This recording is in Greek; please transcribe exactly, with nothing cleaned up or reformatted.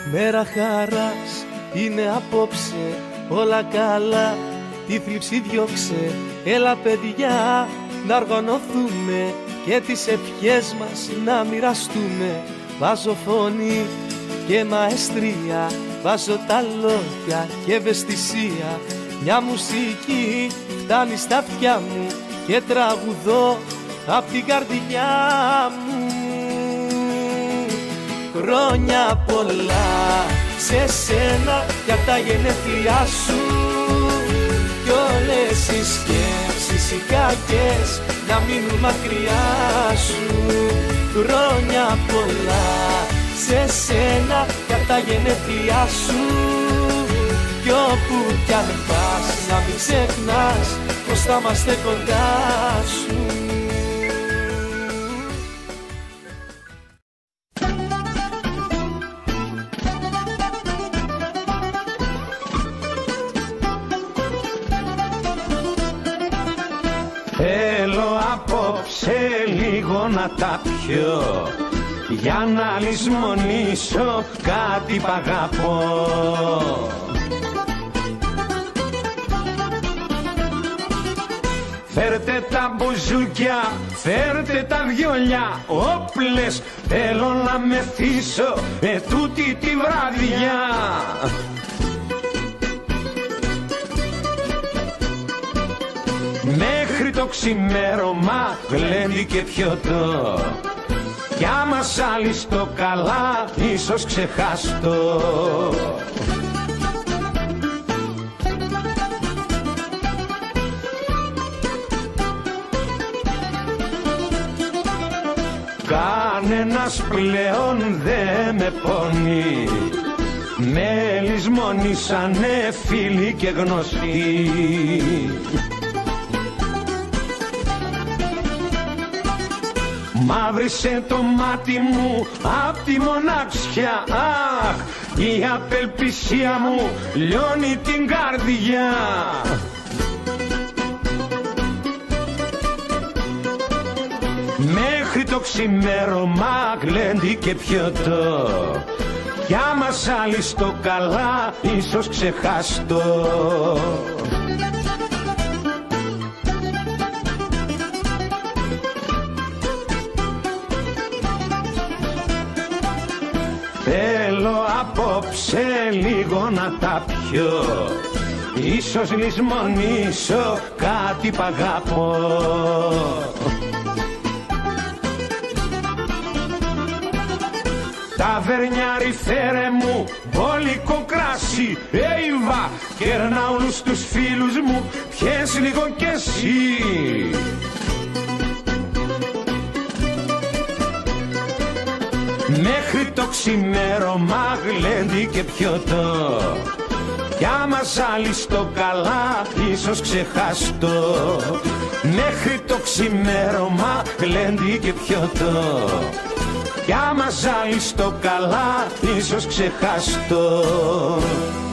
Μέρα χαράς είναι απόψε, όλα καλά, τη θλίψη διώξε. Έλα παιδιά να οργανωθούμε και τις ευχές μας να μοιραστούμε. Βάζω φωνή και μαεστρία, βάζω τα λόγια και ευαισθησία. Μια μουσική φτάνει στα αυτιά μου και τραγουδώ απ' την καρδιά μου. Χρόνια πολλά σε σένα για τα γενέθλιά σου, κι όλες οι σκέψεις οι κακές να μείνουν μακριά σου. Χρόνια πολλά σε σένα για τα γενέθλιά σου, κι όπου κι αν πας να μην ξεχνάς πως θα είμαστε κοντά σου. Θέλω απόψε λίγο να τα πιω, για να λησμονήσω κάτι π' αγαπώ. Φέρτε τα μπουζούκια, φέρτε τα βιολιά, όπλες, θέλω να μεθύσω ετούτη τη βραδιά. Μέχρι το ξημέρωμα γλέντι και πιωτό, κι άμα σ' άλλη στο καλά ίσως ξεχαστώ. Κανένας πλέον δε με πονεί, με λησμονήσανε φίλοι και γνωστοί. Μαύρισε το μάτι μου απ' τη μοναξιά, αχ, η απελπισία μου λιώνει την καρδιά. Μέχρι το ξημέρωμα γλέντι και πιωτό, κι άμα σ' άλλη στο καλά ίσως ξεχαστώ. Θέλω απόψε λίγο να τα πιω, ίσως λησμονήσω κάτι π' αγαπώ. Ταβερνιάρι φέρε μου μπόλικο κράσι, έιβα, κέρνα όλους τους φίλους μου, πιες λίγο κι εσύ. Μέχρι το ξημέρωμα γλέντι και πιωτό, κι άμα σ' άλλη στο καλά ίσως ξεχαστώ. Μέχρι το ξημέρωμα γλέντι και πιωτό, κι άμα σ' άλλη στο καλά ίσως ξεχαστώ.